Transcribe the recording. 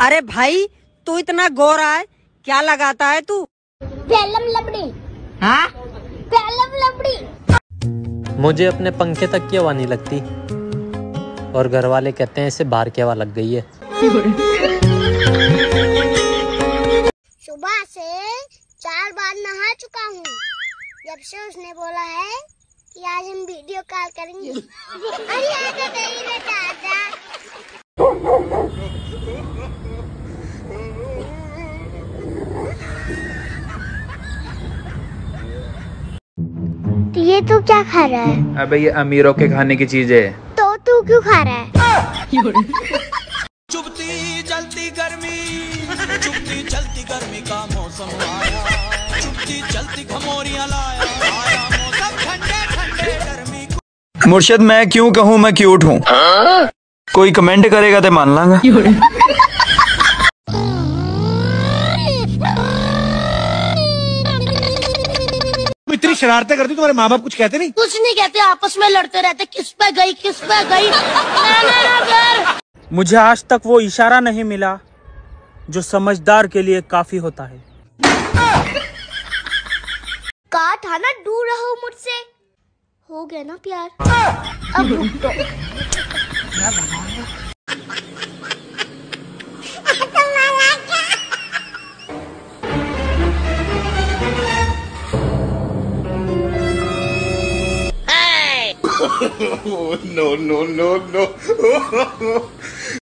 अरे भाई तू इतना गोरा है, क्या लगाता है तू? पेलम लबड़ी। हाँ? पेलम लबड़ी। मुझे अपने पंखे तक की हवा नहीं लगती और घर वाले कहते हैं इसे बाहर की हवा लग गई है। सुबह से 4 बार नहा चुका हूँ जब से उसने बोला है कि आज हम वीडियो कॉल करेंगे। अरे आजा नहीं बेटा आजा। तो ये तू क्या खा रहा है? अबे ये अमीरों के खाने की चीज है। तो तू क्यों खा रहा है? चुपती चलती गर्मी, चुपती चलती गर्मी का मौसम आया, चुपती चलती खमोरियां लाया, आया मौसम ठंडे ठंडे गर्मी। मुर्शिद मैं क्यों कहूँ मैं क्यूट हूँ? कोई कमेंट करेगा तो मान लांगा। इतनी शरारतें करती तुम्हारे माँ बाप कुछ कहते नहीं? कुछ नहीं कहते, आपस में लड़ते रहते, किस पे गई किस पे गई। ना मुझे आज तक वो इशारा नहीं मिला जो समझदार के लिए काफी होता है। कहा था ना दूर रहो मुझसे, हो गया ना प्यार। अब रुक दो। No, no, no, no.